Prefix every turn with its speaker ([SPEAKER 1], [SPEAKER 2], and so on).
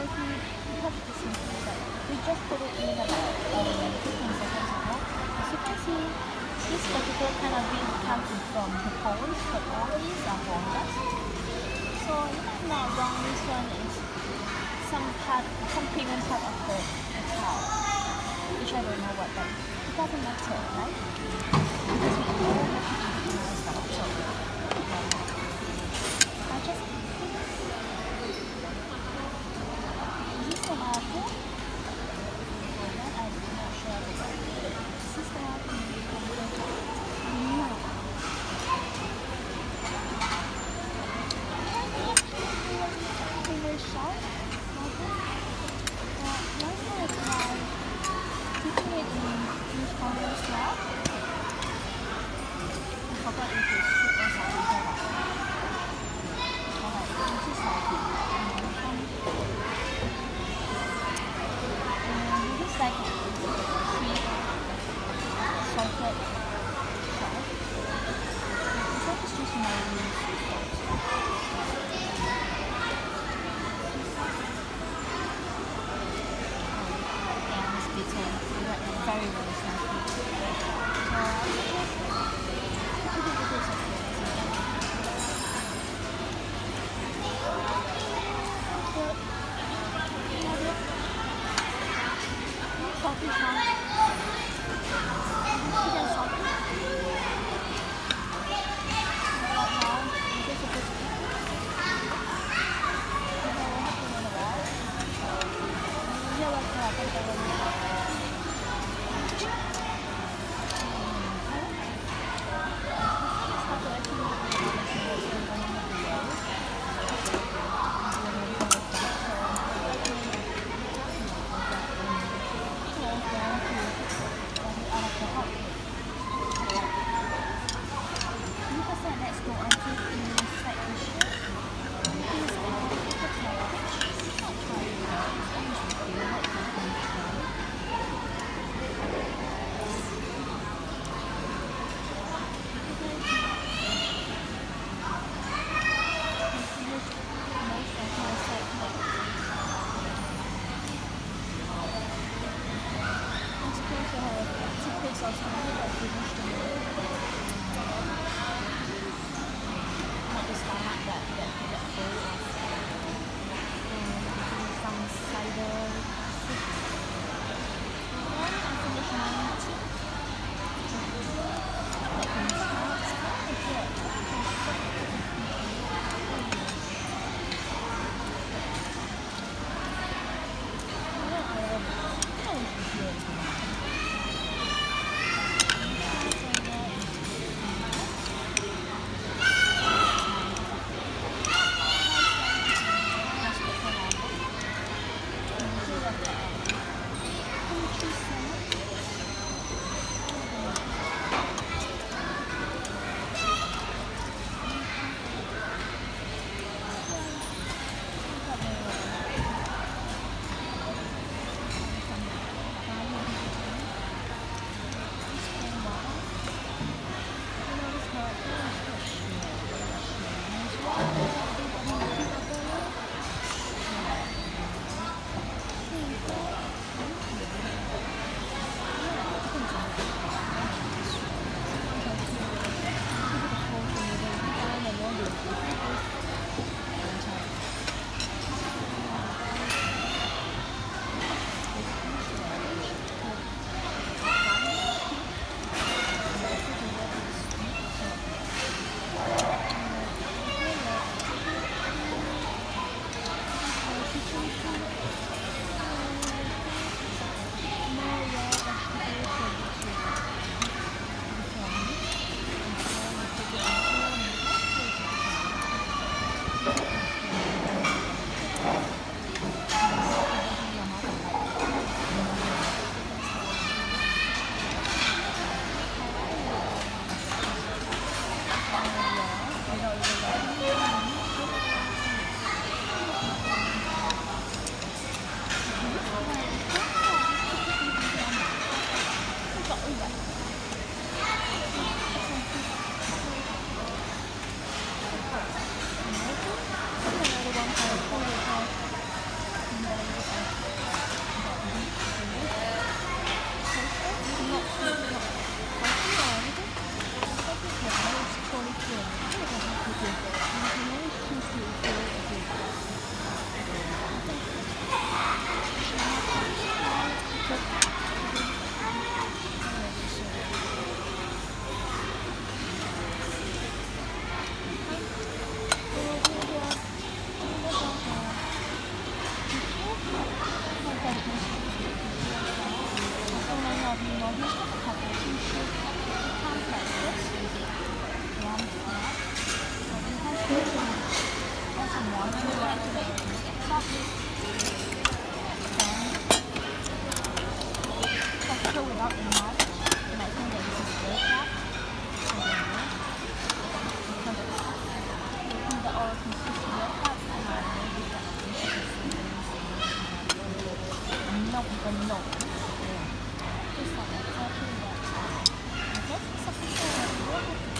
[SPEAKER 1] we have to simply like we just put it in about 15 seconds ago. As you can see, this particular kind of bean comes from the Polish, but all these are boneless. So if I'm not wrong, this one is some premium part of the cow, which I don't know what, but it doesn't matter, right? Because we all have to eat in our stomach, so I just is this the apple? That I'm not sure about. Is this the apple? No. Very sharp. Why not try dipping it in powder as well? I forgot if it's sweet or salty. Alright, this is salty. This is like sweet, salted sauce. This one is just my very, very snappy. So I think salty sauce. Sweet and salty. Right now, I'm just supposed to eat. I don't have to run away. Here, like that, I don't know. know, here's just a couple of tissues. You can press this using one tap. So you have to add some water to it to make it get soft. Then texture without the mouth. You might think that this is very flat. So then because the oil consists of your fat and maybe that milk the milk. Just like that, exactly that. I guess it's a picture of